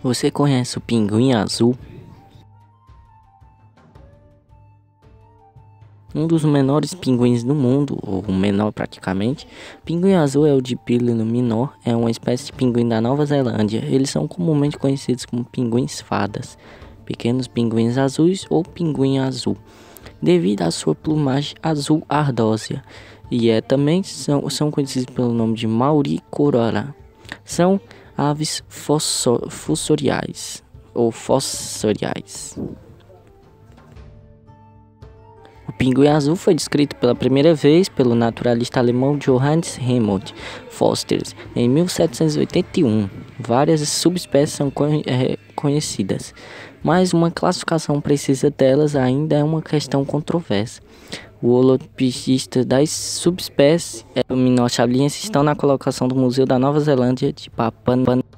Você conhece o pinguim azul? Um dos menores pinguins do mundo, ou o menor praticamente. Pinguim azul é o Dipílino minor, é uma espécie de pinguim da Nova Zelândia. Eles são comumente conhecidos como pinguins fadas, pequenos pinguins azuis ou pinguim azul, devido à sua plumagem azul ardósia. E também são conhecidos pelo nome de mauricorora. São aves fossoriais ou fossoriais. O pinguim azul foi descrito pela primeira vez pelo naturalista alemão Johannes Reinhold Forster em 1781. Várias subespécies são conhecidas, mas uma classificação precisa delas ainda é uma questão controversa. O holopsista das subespécies e o Minor estão na colocação do Museu da Nova Zelândia de Papua